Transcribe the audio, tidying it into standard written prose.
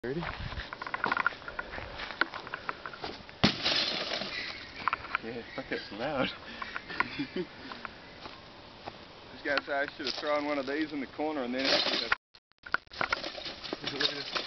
Ready? Yeah, fuck, that's loud. This guy said I should have thrown one of these in the corner and then actually have...